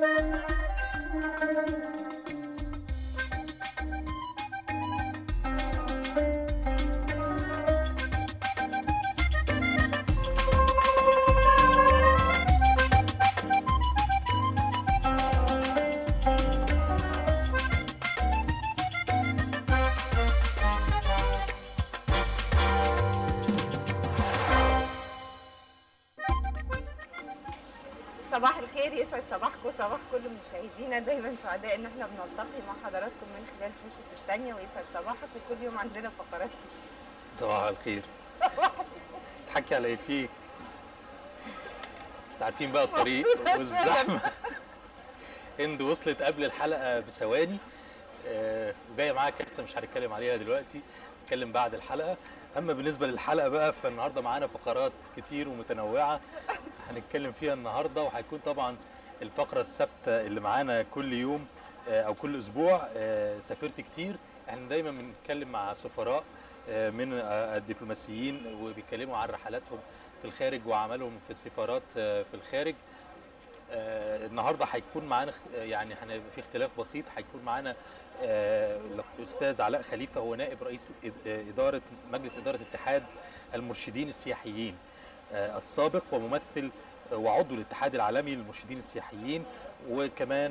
صباح الخير، يسعد صباحكم وصباح كل مشاهدينا. دايما سعداء ان احنا بنلتقي مع حضراتكم من خلال شاشه الثانيه، ويسعد صباحك. وكل يوم عندنا فقرات كتير. صباح الخير. تحكي على ايه فيك؟ عارفين بقى الطريق والزحمه. هند وصلت قبل الحلقه بثواني، وجايه معاها كارثه مش هنتكلم عليها دلوقتي، نتكلم بعد الحلقه. اما بالنسبه للحلقه بقى، فالنهارده معانا فقرات كتير ومتنوعه هنتكلم فيها النهارده، وهيكون طبعا الفقره الثابته اللي معانا كل يوم او كل اسبوع سافرت كتير. احنا دايما بنتكلم مع سفراء من الدبلوماسيين وبيتكلموا عن رحلاتهم في الخارج وعملهم في السفارات في الخارج. النهارده هيكون معانا يعني في اختلاف بسيط. هيكون معانا الاستاذ علاء خليفه، هو نائب رئيس مجلس اداره اتحاد المرشدين السياحيين السابق، وممثل وعضو الاتحاد العالمي للمرشدين السياحيين، وكمان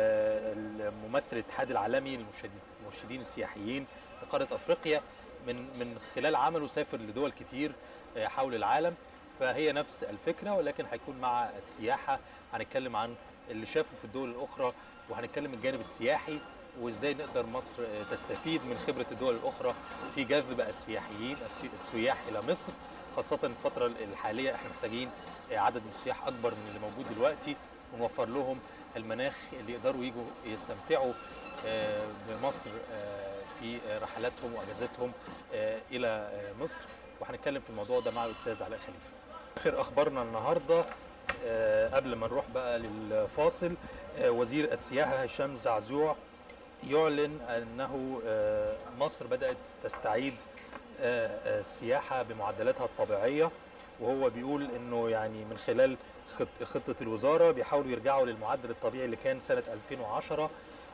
ممثل الاتحاد العالمي للمرشدين السياحيين لقاره افريقيا. من خلال عمله سافر لدول كتير حول العالم، فهي نفس الفكره، ولكن هيكون مع السياحه. هنتكلم عن اللي شافه في الدول الاخرى، وهنتكلم الجانب السياحي وازاي نقدر مصر تستفيد من خبره الدول الاخرى في جذب السياح الى مصر، خاصه الفتره الحاليه احنا محتاجين عدد من السياح اكبر من اللي موجود دلوقتي، ونوفر لهم المناخ اللي يقدروا يجوا يستمتعوا بمصر في رحلاتهم واجازتهم الى مصر. وهنتكلم في الموضوع ده مع الاستاذ علاء خليفه. اخر اخبارنا النهارده قبل ما نروح بقى للفاصل، وزير السياحه هشام زعزوع يعلن انه مصر بدات تستعيد السياحه بمعدلاتها الطبيعيه، وهو بيقول انه يعني من خلال خطه الوزاره بيحاولوا يرجعوا للمعدل الطبيعي اللي كان سنه 2010.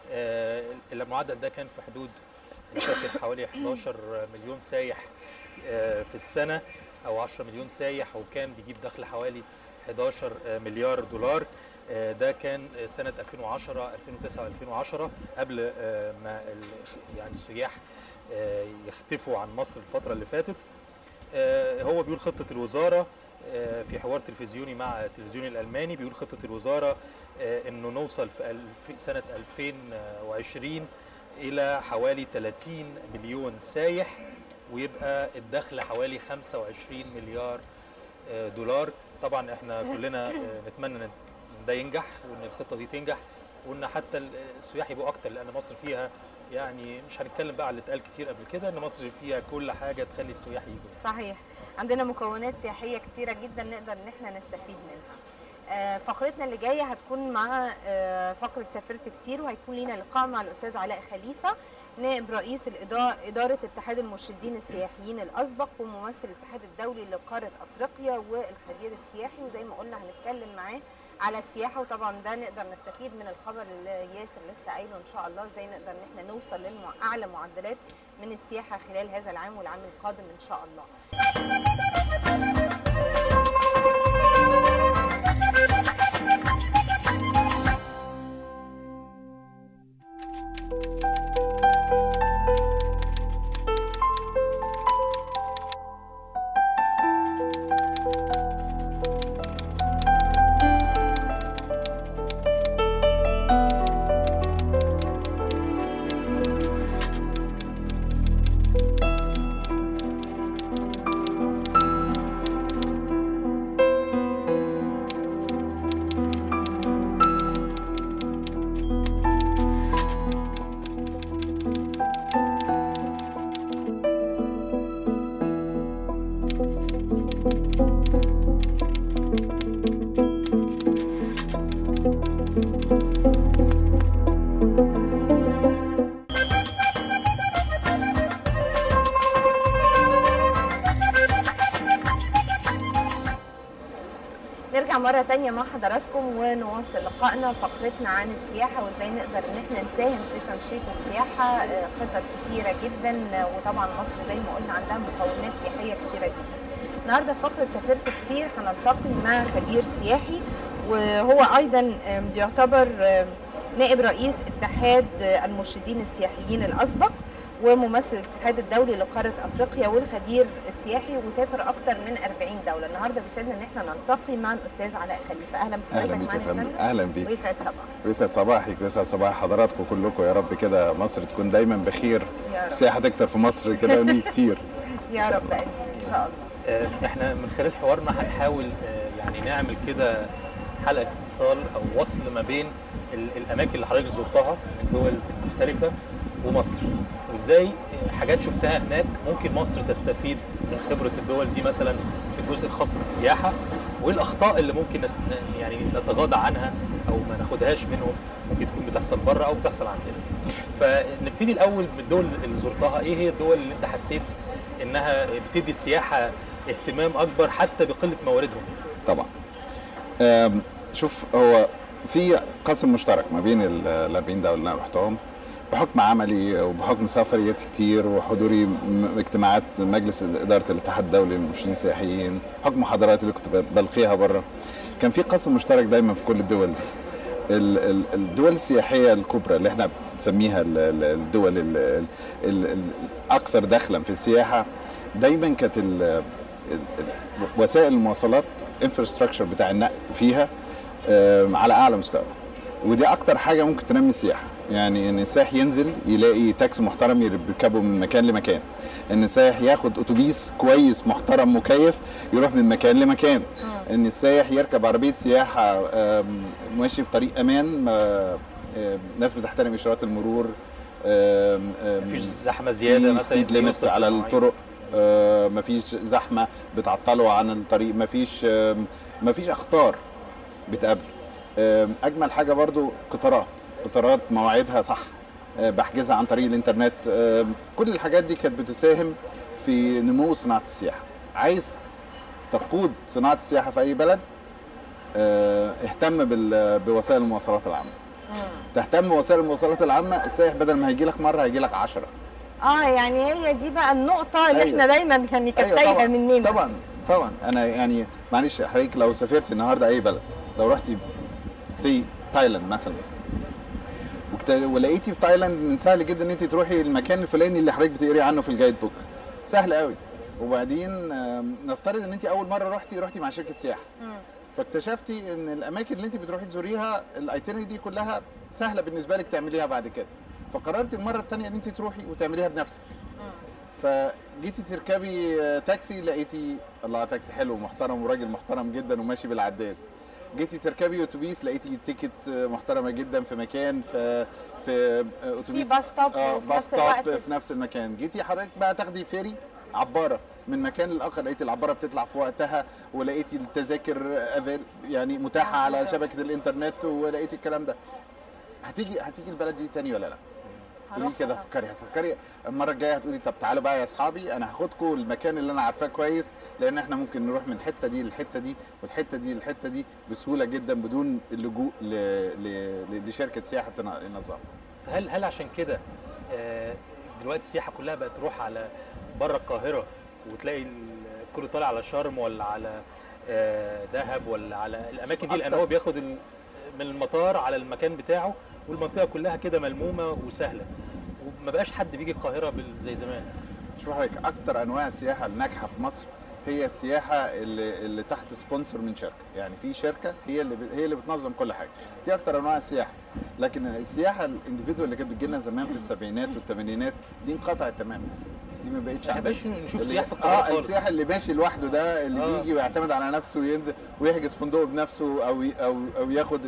المعدل ده كان في حدود حوالي 11 مليون سايح في السنه، او 10 مليون سايح، وكان بيجيب دخل حوالي 11 مليار دولار. ده كان سنه 2010 2009 و2010 قبل ما يعني السياح يختفوا عن مصر الفتره اللي فاتت. هو بيقول خطه الوزاره في حوار تلفزيوني مع التلفزيون الالماني، بيقول خطه الوزاره انه نوصل في سنه 2020 الى حوالي 30 مليون سايح، ويبقى الدخل حوالي 25 مليار دولار. طبعا احنا كلنا نتمنى ان ده ينجح، وان الخطه دي تنجح، وان حتى السياح يبقوا اكتر، لان مصر فيها يعني مش هنتكلم بقى على اللي اتقال كتير قبل كده، ان مصر فيها كل حاجه تخلي السياح يجوا. صحيح، عندنا مكونات سياحيه كتيره جدا نقدر ان احنا نستفيد منها. فقرتنا اللي جايه هتكون مع فقره سافرت كتير، وهيكون لينا لقاء مع الاستاذ علاء خليفه، نائب رئيس اداره اتحاد المرشدين السياحيين الاسبق، وممثل الاتحاد الدولي لقاره افريقيا والخبير السياحي. وزي ما قلنا هنتكلم معاه على السياحه، وطبعا ده نقدر نستفيد من الخبر اللي ياسر لسه قايله ان شاء الله، ازاي نقدر ان احنا نوصل لاعلى معدلات من السياحه خلال هذا العام والعام القادم ان شاء الله. نرجع مرة تانية مع حضراتكم ونواصل لقائنا فقرتنا عن السياحة وازاي نقدر ان احنا نساهم في تنشيط السياحة. خطط كتيرة جدا، وطبعا مصر زي ما قلنا عندها مكونات سياحية كتيرة جدا. النهارده في فقرة سافرت كتير هنلتقي مع خبير سياحي، وهو ايضا بيعتبر نائب رئيس اتحاد المرشدين السياحيين الاسبق وممثل الاتحاد الدولي لقاره افريقيا والخبير السياحي، وسافر اكثر من 40 دوله. النهارده بيسعدنا ان احنا نلتقي مع الاستاذ علاء خليفه. اهلا بحضرتك معانا يا فندم. اهلا بيك. ويسعد صباحك. ويسعد صباحك ويسعد صباح حضراتكم كلكم، يا رب كده مصر تكون دايما بخير، السياحه تكتر في مصر كده ونيجي كتير يا رب ان شاء الله. احنا من خلال حوارنا هنحاول يعني نعمل كده حلقه اتصال او وصل ما بين الاماكن اللي حضرتك زرتها من الدول المختلفه ومصر، وازاي حاجات شفتها هناك ممكن مصر تستفيد من خبره الدول دي مثلا في الجزء الخاص بالسياحه، وايه الاخطاء اللي ممكن يعني نتغاضى عنها او ما ناخدهاش منهم، ممكن تكون بتحصل بره او بتحصل عندنا. فنبتدي الاول بالدول اللي زرتها. ايه هي الدول اللي انت حسيت انها بتدي السياحه اهتمام اكبر حتى بقله مواردهم؟ طبعا شوف، هو في قاسم مشترك ما بين ال 40 دوله اللي انا رحتهم بحكم عملي وبحكم سفريات كتير وحضوري اجتماعات مجلس اداره الاتحاد الدولي للمرشدين السياحيين، بحكم محاضرات اللي كنت بلقيها بره. كان في قاسم مشترك دايما في كل الدول دي. الدول السياحيه الكبرى اللي احنا بنسميها الدول الاكثر دخلا في السياحه، دايما كانت وسائل المواصلات انفراستراكشر بتاع النقل فيها على اعلى مستوى، ودي اكتر حاجه ممكن تنمي السياحه. يعني ان السائح ينزل يلاقي تاكسي محترم يركبه من مكان لمكان، ان السائح ياخد اتوبيس كويس محترم مكيف يروح من مكان لمكان، ان السائح يركب عربيه سياحه ماشي في طريق امان، ناس بتحترم اشارات المرور، مفيش زحمه زياده مثلا، سبيد ليميت على الطرق، مفيش زحمه بتعطلوا عن الطريق، مفيش اخطار بتقابل. اجمل حاجه برضو قطارات مواعيدها صح، بحجزها عن طريق الانترنت. كل الحاجات دي كانت بتساهم في نمو صناعه السياحه. عايز تقود صناعه السياحه في اي بلد، اهتم بوسائل المواصلات العامه. تهتم بوسائل المواصلات العامه، السائح بدل ما هيجي لك مره هيجي لك 10. يعني هي دي بقى النقطه اللي احنا دايما يعني كانت تايهه مننا. طبعا انا يعني معلش حضرتك لو سافرتي النهارده اي بلد، لو رحتي تايلاند مثلا ولقيتي في تايلاند من سهل جدا ان انت تروحي المكان الفلاني اللي حضرتك بتقري عنه في الجايد بوك، سهل قوي. وبعدين نفترض ان انت اول مره رحتي مع شركه سياحه، فاكتشفتي ان الاماكن اللي انت بتروحي تزوريها الايتينري دي كلها سهله بالنسبه لك تعمليها بعد كده، فقررتي المره الثانيه ان انت تروحي وتعمليها بنفسك. فجيتي تركبي تاكسي، لقيتي الله تاكسي حلو ومحترم وراجل محترم جدا وماشي بالعداد. جيتي تركبي اتوبيس، لقيتي تيكت محترمه جدا في مكان، في اتوبيس في باص ستوب في نفس المكان. جيتي حضرتك بقى تاخدي فيري عباره من مكان لاخر، لقيتي العباره بتطلع في وقتها، ولقيتي التذاكر يعني متاحه على شبكه الانترنت، ولقيتي الكلام ده. هتيجي البلد دي تاني ولا لا؟ قولي كده، هتفكري المره الجايه هتقولي طب تعالوا بقى يا اصحابي انا هاخدكم المكان اللي انا عارفاه كويس، لان احنا ممكن نروح من الحته دي للحته دي والحته دي للحته دي بسهوله جدا بدون اللجوء لشركه سياحه تنظمها. هل عشان كده دلوقتي السياحه كلها بقت تروح على بره القاهره، وتلاقي الكل طالع على شرم ولا على دهب ولا على الاماكن دي، لان هو بياخد من المطار على المكان بتاعه، والمنطقه كلها كده ملمومه وسهله، وما بقاش حد بيجي القاهره زي زمان. شوف حضرتك، اكتر انواع السياحه الناجحه في مصر هي السياحه اللي تحت سبونسر من شركه، يعني في شركه هي اللي بتنظم كل حاجه، دي اكتر انواع السياحه. لكن السياحه الانديفيدوال اللي كانت بتجي لنا زمان في السبعينات والثمانينات دي انقطعت تماما، دي ما بقتش عندنا. نشوف سياحه في القاهره خالص. السياح اللي ماشي لوحده ده، اللي بيجي ويعتمد على نفسه وينزل ويحجز فندق بنفسه او ياخد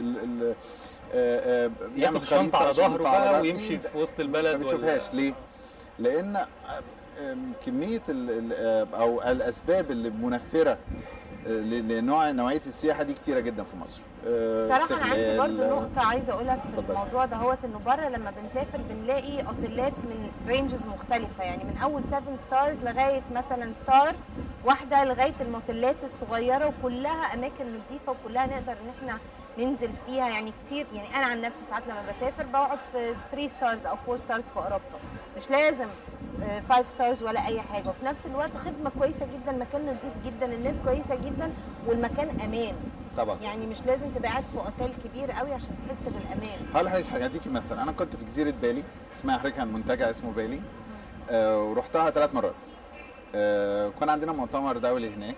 ياخد الشنطه على ظهره بقى ويمشي في وسط البلد. ما بتشوفهاش ليه؟ لان كميه او الاسباب اللي منفره لنوعيه السياحه دي كتيره جدا في مصر. صراحه انا عندي برضه نقطه عايزه اقولها في الموضوع ده، انه بره لما بنسافر بنلاقي اوتيلات من رينجز مختلفه، يعني من اول 7 ستارز لغايه مثلا ستار واحده لغايه الموتيلات الصغيره، وكلها اماكن نظيفه وكلها نقدر ان احنا ننزل فيها يعني كتير. يعني انا عن نفسي ساعات لما بسافر بقعد في 3 ستارز او 4 ستارز في اوروبا، مش لازم 5 ستارز ولا اي حاجه، وفي نفس الوقت خدمه كويسه جدا، مكان نظيف جدا، الناس كويسه جدا، والمكان امان. طبعا يعني مش لازم تبقى قاعد في اوتيل كبير قوي عشان تحس بالامان. هقول لحضرتك حاجه، اديكي مثلا انا كنت في جزيره بالي، اسمها حضرتك عن منتجع اسمه بالي، ورحتها 3 مرات. كان عندنا مؤتمر دولي هناك،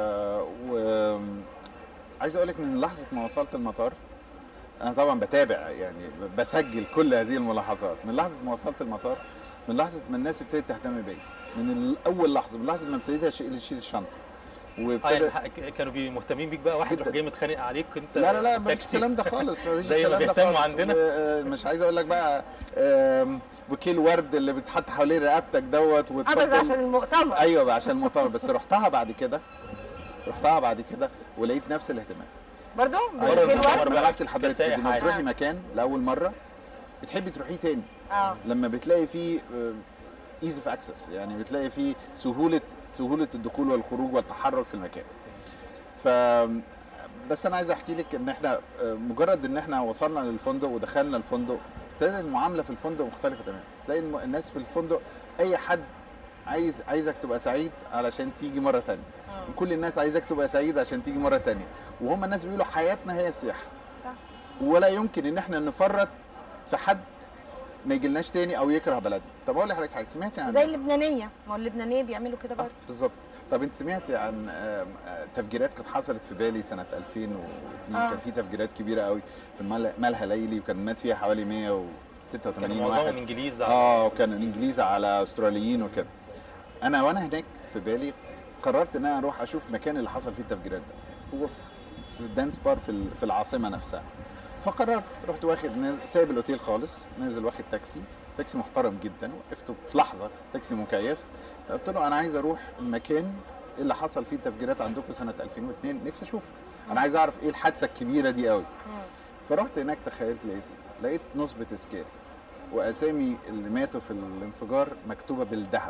وعايز اقول لك من لحظه ما وصلت المطار، انا طبعا بتابع يعني بسجل كل هذه الملاحظات، من لحظه ما وصلت المطار، من لحظه ما الناس ابتدت تهتم بيا، من اول لحظه، من لحظه ما ابتديت اشيل الشنطه وابتدى يعني كانوا مهتمين بيك بقى، واحد جداً. يروح جاي متخانق عليك انت لا مفيش الكلام ده خالص، مفيش زي ما الكلام ده بيهتموا خالص. عندنا. مش عايز اقول لك بقى بوكيه الورد اللي بيتحط حوالين رقبتك دوت بس عشان المؤتمر. ايوه بقى عشان المؤتمر. بس رحتها بعد كده ولقيت نفس الاهتمام برضه أيوة. الورد. انا بحكي لحضرتك كسائح لما عادي. بتروحي مكان لاول مره بتحبي تروحيه تاني. لما بتلاقي فيه ايزي اوف اكسس، يعني بتلاقي فيه سهوله الدخول والخروج والتحرك في المكان. ف بس انا عايز احكي لك ان احنا مجرد ان احنا وصلنا للفندق ودخلنا الفندق، تلاقي المعامله في الفندق مختلفه تماما. تلاقي الناس في الفندق اي حد عايزك تبقى سعيد علشان تيجي مره ثانيه، كل الناس عايزك تبقى سعيد عشان تيجي مره ثانيه، وهم الناس بيقولوا حياتنا هي السياحه. صح. ولا يمكن ان احنا نفرط في حد ما يجيلناش تاني او يكره بلدنا. طب اقول لحضرتك حاجه، سمعتي عن زي اللبنانيه، ما هو اللبنانيه بيعملوا كده برضه. بالظبط. طب انت سمعتي عن تفجيرات كانت حصلت في بالي سنه 2002؟ كان في تفجيرات كبيره قوي في مالها ليلي، وكان مات فيها حوالي 186 واحد. كانوا انجليز وكان انجليز على استراليين وكده. وانا هناك في بالي قررت ان انا اروح اشوف المكان اللي حصل فيه التفجيرات ده، هو في دانس بار في العاصمه نفسها. فقررت رحت واخد سايب الاوتيل خالص، نازل واخد تاكسي محترم جدا، وقفته في لحظه، تاكسي مكيف. قلت له انا عايز اروح المكان اللي حصل فيه التفجيرات عندكم سنه 2002، نفسي اشوفه، انا عايز اعرف ايه الحادثه الكبيره دي قوي. فرحت هناك، تخيلت لقيت نصب تذكاري واسامي اللي ماتوا في الانفجار مكتوبه بالذهب.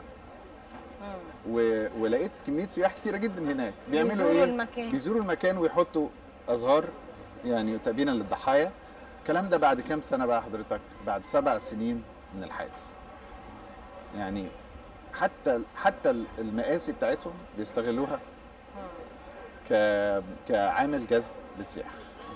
ولقيت كميه سياح كتيره جدا هناك بيعملوا ايه؟ بيزوروا المكان ويحطوا ازهار يعني تأبينا للضحايا. الكلام ده بعد كام سنه بقى حضرتك؟ بعد 7 سنين من الحادث. يعني حتى المآسي بتاعتهم بيستغلوها كعامل جذب للسياحه.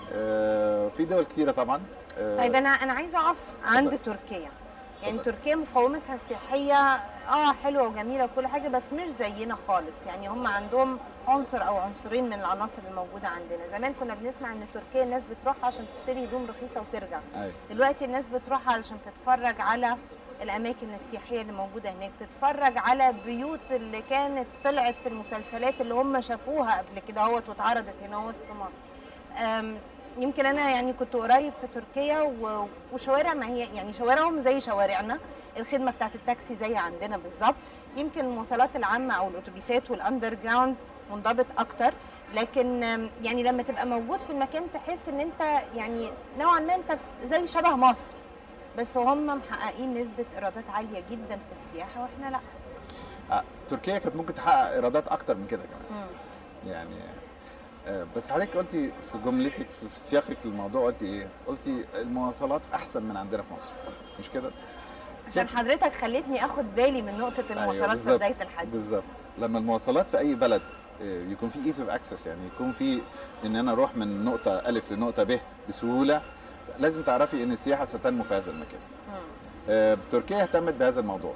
في دول كتيره طبعا. طيب انا عايزه اقف عند تركيا. يعني تركيا مقومتها السياحيه حلوه وجميله وكل حاجه، بس مش زينا خالص. يعني هم عندهم عنصر او عنصرين من العناصر الموجوده عندنا. زمان كنا بنسمع ان تركيا الناس بتروحها عشان تشتري هدوم رخيصه وترجع. دلوقتي الناس بتروحها علشان تتفرج على الاماكن السياحيه اللي موجوده هناك، تتفرج على بيوت اللي كانت طلعت في المسلسلات اللي هم شافوها قبل كده واتعرضت هنا في مصر. يمكن انا يعني كنت قريب في تركيا وشوارع، ما هي يعني شوارعهم زي شوارعنا، الخدمه بتاعت التاكسي زي عندنا بالظبط. يمكن المواصلات العامه او الاتوبيسات والاندر جراوند منضبط اكتر، لكن يعني لما تبقى موجود في المكان تحس ان انت يعني نوعا ما انت زي شبه مصر، بس هم محققين نسبه ايرادات عاليه جدا في السياحه واحنا لا. تركيا كانت ممكن تحقق ايرادات اكتر من كده كمان. يعني بس حضرتك قلتي في جملتك في سياقك للموضوع قلتي ايه؟ قلتي المواصلات احسن من عندنا في مصر، مش كده؟ عشان حضرتك خليتني اخد بالي من نقطه المواصلات في بدايه الحديث. بالظبط. لما المواصلات في اي بلد يكون في ايزي اوف اكسس، يعني يكون في ان انا اروح من نقطه الف لنقطه ب بسهوله، لازم تعرفي ان السياحه ستنمو في هذا المكان. تركيا اهتمت بهذا الموضوع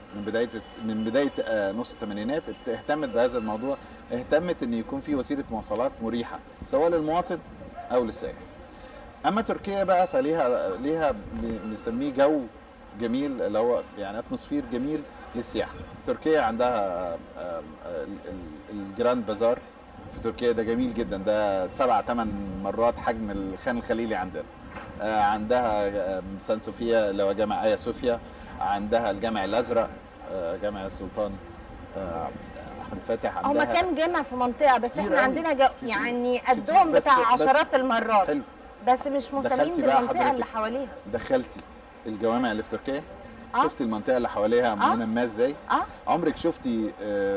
من بدايه نص الثمانينات، اهتمت بهذا الموضوع، اهتمت ان يكون في وسيله مواصلات مريحه سواء للمواطن او للسائح. اما تركيا بقى فليها بنسميه جو جميل، اللي هو يعني اتموسفير جميل للسياحه. تركيا عندها الجراند بازار في تركيا، ده جميل جدا، ده 7-8 مرات حجم الخان الخليلي عندنا. عندها سان صوفيا اللي هو جامع آيا صوفيا، عندها الجامع الازرق، جامع السلطان احمد فاتح. هما كام جامع في منطقه، بس احنا عندنا يعني قدهم بتاع عشرات المرات. حلو. بس مش مهتمين بالمنطقه اللي حواليها. دخلتي الجوامع اللي في تركيا شفتي المنطقه اللي حواليها منماه ازاي؟ عمرك شفتي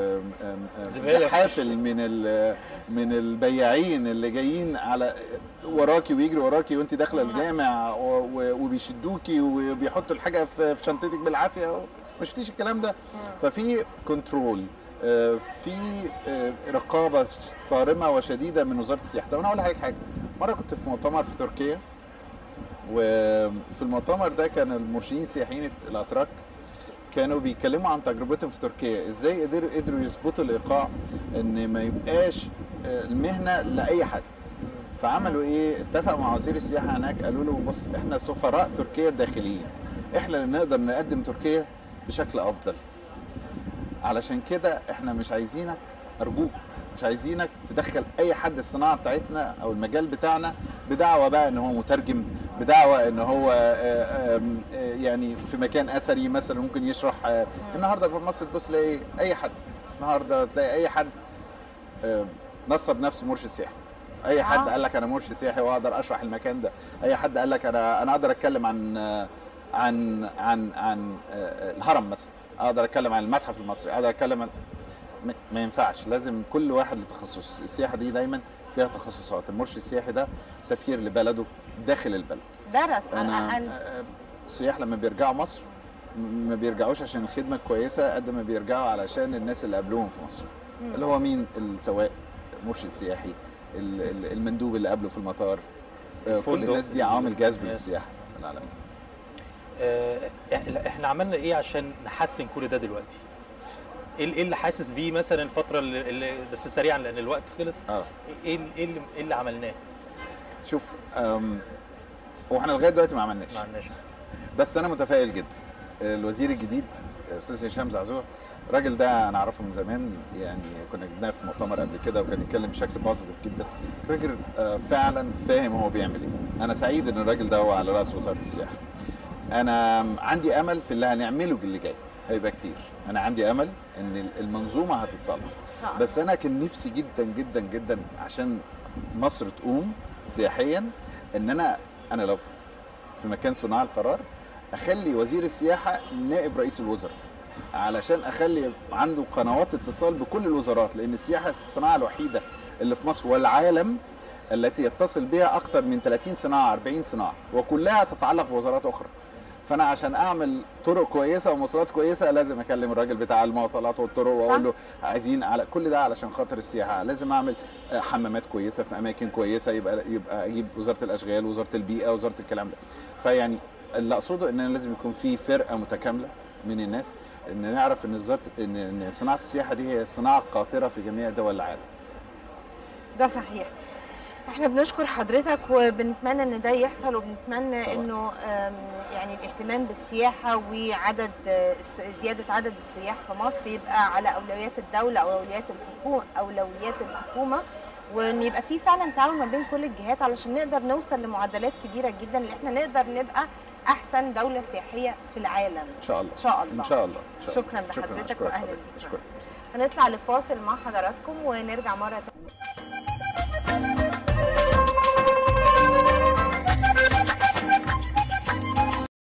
حافل من البياعين اللي جايين على وراكي ويجري وراكي وانت داخله الجامع وبيشدوكي وبيحطوا الحاجه في شنطتك بالعافيه؟ ما شفتيش الكلام ده. ففي كنترول، في رقابه صارمه وشديده من وزاره السياحه. طب انا اقول لحضرتك حاجه، مره كنت في مؤتمر في تركيا، وفي المؤتمر ده كان المرشدين السياحيين الاتراك كانوا بيتكلموا عن تجربتهم في تركيا، ازاي قدروا يظبطوا الايقاع ان ما يبقاش المهنه لاي حد. فعملوا ايه؟ اتفقوا مع وزير السياحه هناك، قالوا له بص احنا سفراء تركيا الداخليين، احنا اللي نقدر نقدم تركيا بشكل افضل، علشان كده احنا مش عايزينك، ارجوك مش عايزينك تدخل اي حد الصناعه بتاعتنا او المجال بتاعنا بدعوه بقى ان هو مترجم، بدعوه ان هو يعني في مكان اثري مثلا ممكن يشرح. النهارده في مصر تبص تلاقي اي حد، النهارده تلاقي اي حد نصب نفسه مرشد سياحي، اي حد قال لك انا مرشد سياحي واقدر اشرح المكان ده، اي حد قال لك انا اقدر اتكلم عن الهرم مثلا، اقدر اتكلم عن المتحف المصري، اقدر اتكلم ما ينفعش، لازم كل واحد لتخصص. السياحه دي دايما فيها تخصصات، المرشد السياحي ده سفير لبلده داخل البلد. درس انا السياح لما بيرجعوا مصر ما بيرجعوش عشان الخدمه كويسه قد ما بيرجعوا علشان الناس اللي قابلوهم في مصر، اللي هو مين؟ السواق، مرشد سياحي، المندوب اللي قابله في المطار، كل الناس دي عوامل جذب للسياحه العالميه. احنا عملنا ايه عشان نحسن كل ده دلوقتي؟ ايه اللي حاسس بيه مثلا الفتره اللي بس سريعا لان الوقت خلص؟ ايه اللي عملناه؟ شوف، واحنا لغايه دلوقتي ما عملناش، بس انا متفائل جدا. الوزير الجديد استاذ هشام زعزوع، الراجل ده انا اعرفه من زمان، يعني كنا جبناه في مؤتمر قبل كده وكان يتكلم بشكل بوزيتيف جدا. الراجل فعلا فاهم هو بيعمل ايه. انا سعيد ان الراجل ده هو على راس وزاره السياحه. انا عندي امل في اللي هنعمله باللي جاي، هيبقى كتير. انا عندي امل ان المنظومه هتتصلح، بس انا كان نفسي جدا جدا جدا عشان مصر تقوم سياحيا ان انا لو في مكان صناع القرار اخلي وزير السياحه نائب رئيس الوزراء، علشان اخلي عنده قنوات اتصال بكل الوزارات، لان السياحه الصناعه الوحيده اللي في مصر والعالم التي يتصل بها اكثر من 30 صناعه 40 صناعه، وكلها تتعلق بوزارات اخرى. فانا عشان اعمل طرق كويسه ومواصلات كويسه لازم اكلم الراجل بتاع المواصلات والطرق واقول له عايزين على كل ده علشان خاطر السياحه، لازم اعمل حمامات كويسه في اماكن كويسه، يبقى اجيب وزاره الاشغال، وزاره البيئه، وزاره الكلام ده. فيعني اللي اقصده ان لازم يكون في فرقه متكامله من الناس، ان نعرف ان صناعه السياحه دي هي صناعه قاطره في جميع دول العالم. ده صحيح. احنا بنشكر حضرتك وبنتمنى ان ده يحصل، وبنتمنى انه يعني الاهتمام بالسياحه وعدد زياده عدد السياح في مصر يبقى على اولويات الدوله او اولويات الحكومه، وان يبقى في فعلا تعاون ما بين كل الجهات علشان نقدر نوصل لمعدلات كبيره جدا اللي احنا نقدر نبقى احسن دوله سياحيه في العالم ان شاء الله. ان شاء الله. ان شاء الله. شكرا لحضرتك واهلا بيك. هنطلع لفاصل مع حضراتكم ونرجع مره